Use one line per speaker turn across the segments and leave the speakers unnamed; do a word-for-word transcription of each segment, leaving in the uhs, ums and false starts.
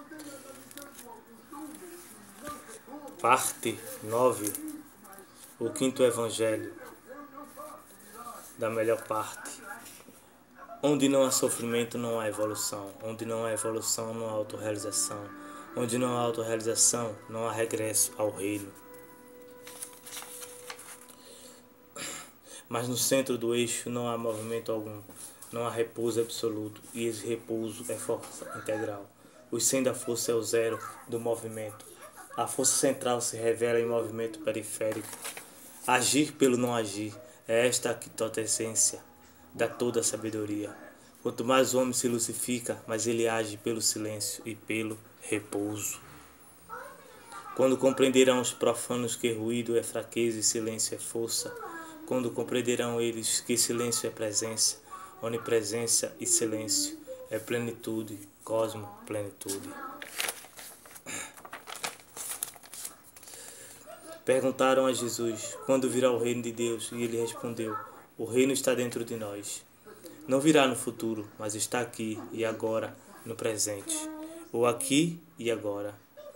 Parte nove. O quinto evangelho da melhor parte. Onde não há sofrimento, não há evolução. Onde não há evolução, não há autorrealização. Onde não há autorrealização, não há regresso ao reino. Mas no centro do eixo não há movimento algum. Não há repouso absoluto. E esse repouso é força integral. O sem da força é o zero do movimento. A força central se revela em movimento periférico. Agir pelo não agir é esta a quintessência da toda a sabedoria. Quanto mais o homem se lucifica, mais ele age pelo silêncio e pelo repouso. Quando compreenderão os profanos que ruído é fraqueza e silêncio é força, quando compreenderão eles que silêncio é presença, onipresença e silêncio é plenitude, cosmo, plenitude. Perguntaram a Jesus, quando virá o reino de Deus? E ele respondeu, o reino está dentro de nós. Não virá no futuro, mas está aqui e agora, no presente. O aqui e agora.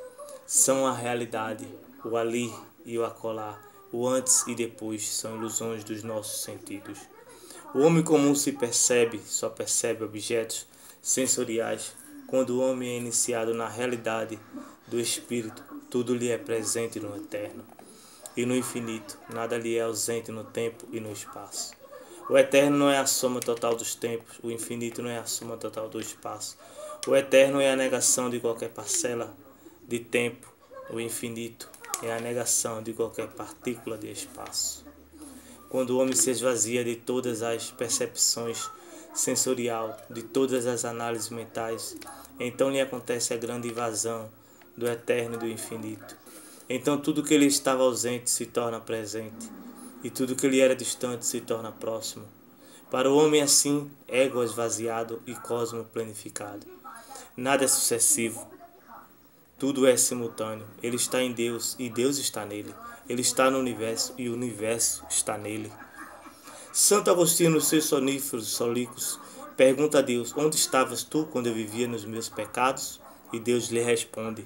São a realidade, o ali e o acolá, o antes e depois são ilusões dos nossos sentidos. O homem comum se percebe, só percebe objetos sensoriais. Quando o homem é iniciado na realidade do espírito, tudo lhe é presente no eterno. E no infinito, nada lhe é ausente no tempo e no espaço. O eterno não é a soma total dos tempos, o infinito não é a soma total do espaço. O eterno é a negação de qualquer parcela de tempo, o infinito é a negação de qualquer partícula de espaço. Quando o homem se esvazia de todas as percepções sensorial, de todas as análises mentais, então lhe acontece a grande invasão do eterno e do infinito. Então tudo que lhe estava ausente se torna presente, e tudo que lhe era distante se torna próximo. Para o homem assim, ego esvaziado e cosmo planificado. Nada é sucessivo, tudo é simultâneo. Ele está em Deus e Deus está nele. Ele está no universo e o universo está nele. Santo Agostinho, nos seus soníferos solículos, pergunta a Deus, onde estavas tu quando eu vivia nos meus pecados? E Deus lhe responde,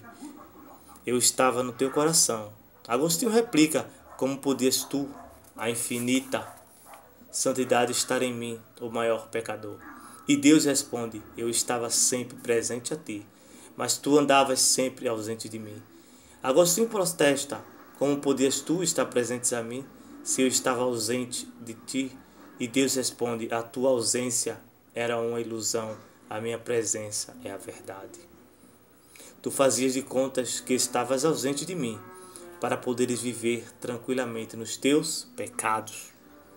eu estava no teu coração. Agostinho replica, como podias tu, a infinita santidade, estar em mim, o maior pecador? E Deus responde, eu estava sempre presente a ti, mas tu andavas sempre ausente de mim. Agostinho protesta, como podias tu estar presente a mim, se eu estava ausente de ti? E Deus responde, a tua ausência era uma ilusão, a minha presença é a verdade. Tu fazias de contas que estavas ausente de mim, para poderes viver tranquilamente nos teus pecados.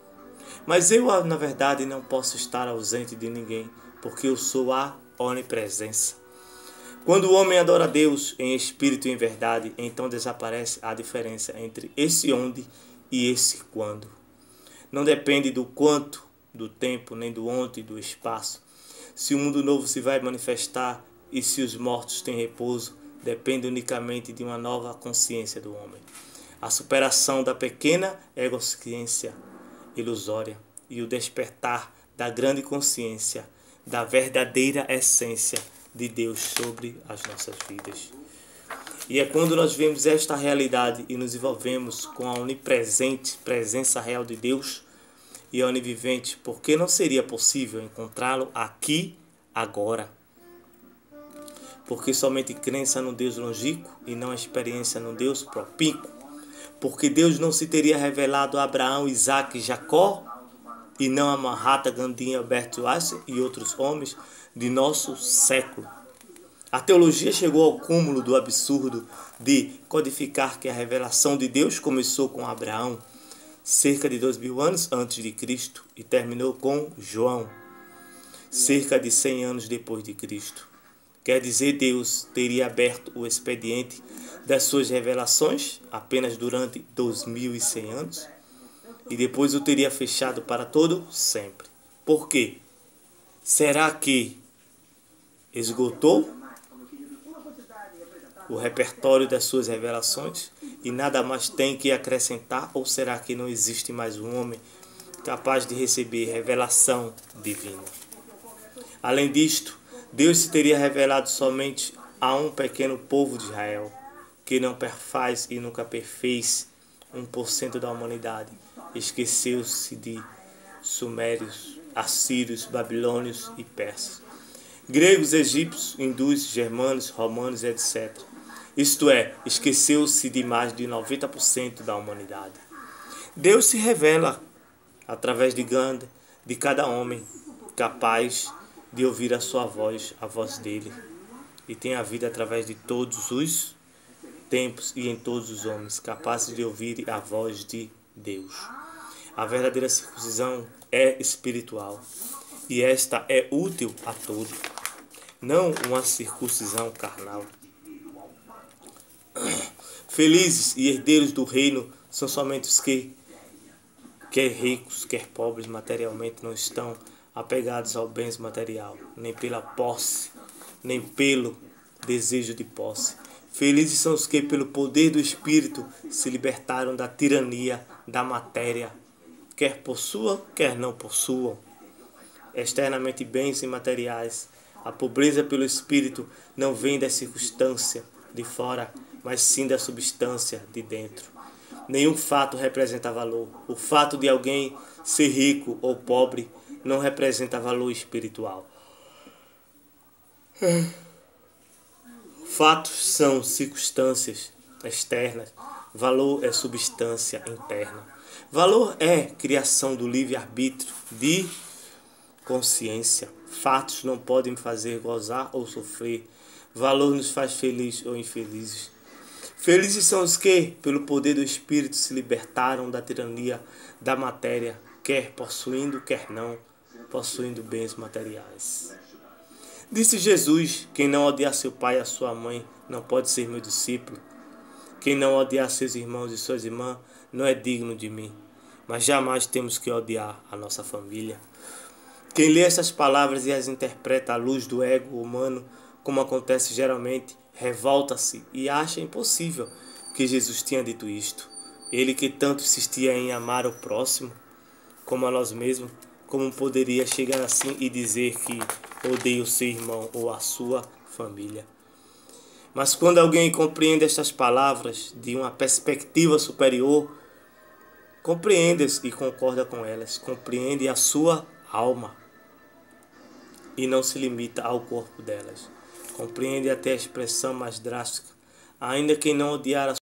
Mas eu, na verdade, não posso estar ausente de ninguém, porque eu sou a onipresença. Quando o homem adora a Deus em espírito e em verdade, então desaparece a diferença entre esse onde e esse quando. Não depende do quanto, do tempo, nem do onde, do espaço. Se o mundo novo se vai manifestar, e se os mortos têm repouso, depende unicamente de uma nova consciência do homem. A superação da pequena egosciência ilusória e o despertar da grande consciência, da verdadeira essência de Deus sobre as nossas vidas. E é quando nós vemos esta realidade e nos envolvemos com a onipresente presença real de Deus e a onivivente, porque não seria possível encontrá-lo aqui, agora. Porque somente crença no Deus longínquo e não experiência no Deus propícuo. Porque Deus não se teria revelado a Abraão, Isaac e Jacó, e não a Mahatma Gandhi, Albert Einstein e outros homens de nosso século. A teologia chegou ao cúmulo do absurdo de codificar que a revelação de Deus começou com Abraão, cerca de dois mil anos antes de Cristo, e terminou com João, cerca de cem anos depois de Cristo. Quer dizer, Deus teria aberto o expediente das suas revelações apenas durante dois mil e cem anos e depois o teria fechado para todo sempre. Por quê? Será que esgotou o repertório das suas revelações e nada mais tem que acrescentar? Ou será que não existe mais um homem capaz de receber revelação divina? Além disto, Deus se teria revelado somente a um pequeno povo de Israel, que não perfaz e nunca perfez um por cento da humanidade. Esqueceu-se de sumérios, assírios, babilônios e persas, gregos, egípcios, hindus, germanos, romanos, etcétera. Isto é, esqueceu-se de mais de noventa por cento da humanidade. Deus se revela através de Gandhi, de cada homem capaz de ouvir a sua voz, a voz dele, e tem a vida através de todos os tempos e em todos os homens, capazes de ouvir a voz de Deus. A verdadeira circuncisão é espiritual e esta é útil a todos, não uma circuncisão carnal. Felizes e herdeiros do reino são somente os que, quer ricos, quer pobres materialmente, não estão apegados ao bens material, nem pela posse, nem pelo desejo de posse. Felizes são os que, pelo poder do Espírito, se libertaram da tirania da matéria, quer possuam, quer não possuam externamente bens imateriais. A pobreza pelo Espírito não vem da circunstância de fora, mas sim da substância de dentro. Nenhum fato representa valor. O fato de alguém ser rico ou pobre não representa valor espiritual. Fatos são circunstâncias externas. Valor é substância interna. Valor é criação do livre-arbítrio de consciência. Fatos não podem fazer gozar ou sofrer. Valor nos faz felizes ou infelizes. Felizes são os que, pelo poder do Espírito, se libertaram da tirania da matéria, quer possuindo, quer não, possuindo bens materiais. Disse Jesus: quem não odiar seu pai e a sua mãe não pode ser meu discípulo. Quem não odiar seus irmãos e suas irmãs não é digno de mim. Mas jamais temos que odiar a nossa família. Quem lê essas palavras e as interpreta à luz do ego humano, como acontece geralmente, revolta-se e acha impossível que Jesus tinha dito isto. Ele que tanto insistia em amar o próximo como a nós mesmos, como poderia chegar assim e dizer que odeia o seu irmão ou a sua família? Mas quando alguém compreende estas palavras de uma perspectiva superior, compreende-as e concorda com elas, compreende a sua alma e não se limita ao corpo delas. Compreende até a expressão mais drástica. Ainda quem não odiar a